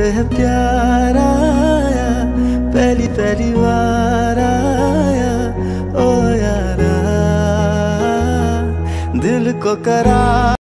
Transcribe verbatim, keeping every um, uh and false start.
है प्यार आया, पहली पहली बार आया ओ यारा, दिल को करा